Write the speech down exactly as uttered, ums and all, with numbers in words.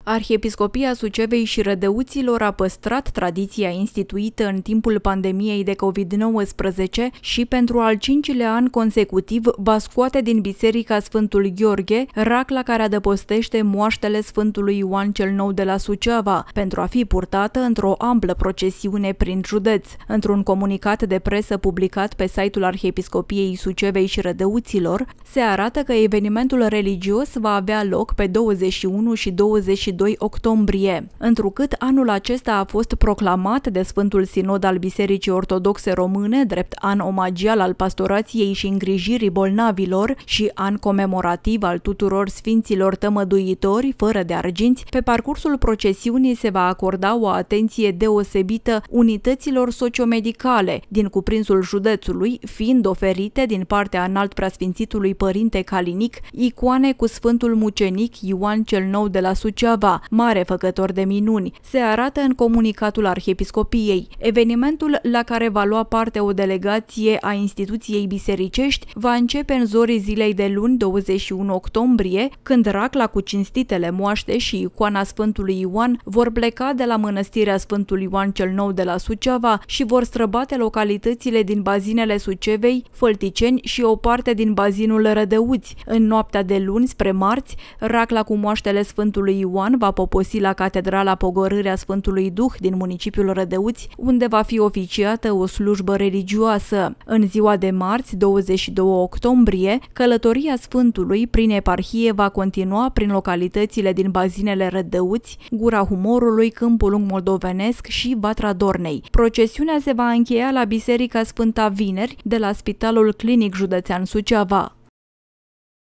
Arhiepiscopia Sucevei și Rădăuților a păstrat tradiția instituită în timpul pandemiei de COVID nouăsprezece și pentru al cincilea an consecutiv va scoate din Biserica Sfântul Gheorghe racla care adăpostește moaștele Sfântului Ioan cel Nou de la Suceava, pentru a fi purtată într-o amplă procesiune prin județ. Într-un comunicat de presă publicat pe site-ul Arhiepiscopiei Sucevei și Rădăuților, se arată că evenimentul religios va avea loc pe douăzeci și unu și douăzeci și doi octombrie. Întrucât anul acesta a fost proclamat de Sfântul Sinod al Bisericii Ortodoxe Române drept an omagial al pastorației și îngrijirii bolnavilor și an comemorativ al tuturor sfinților tămăduitori, fără de arginți, pe parcursul procesiunii se va acorda o atenție deosebită unităților sociomedicale din cuprinsul județului, fiind oferite din partea înalt preasfințitului Părinte Calinic icoane cu Sfântul Mucenic Ioan cel Nou de la Suceava, mare făcător de minuni, se arată în comunicatul Arhiepiscopiei. Evenimentul, la care va lua parte o delegație a instituției bisericești, va începe în zorii zilei de luni douăzeci și unu octombrie, când racla cu cinstitele moaște și icoana Sfântului Ioan vor pleca de la mănăstirea Sfântul Ioan cel Nou de la Suceava și vor străbate localitățile din bazinele Sucevei, Fălticeni și o parte din bazinul Rădăuți. În noaptea de luni spre marți, racla cu moaștele Sfântului Ioan va poposi la Catedrala Pogorârea Sfântului Duh din municipiul Rădăuți, unde va fi oficiată o slujbă religioasă. În ziua de marți, douăzeci și doi octombrie, călătoria Sfântului prin eparhie va continua prin localitățile din bazinele Rădăuți, Gura Humorului, Câmpul Lung Moldovenesc și Vatra Dornei. Procesiunea se va încheia la Biserica Sfânta Vineri de la Spitalul Clinic Județean Suceava.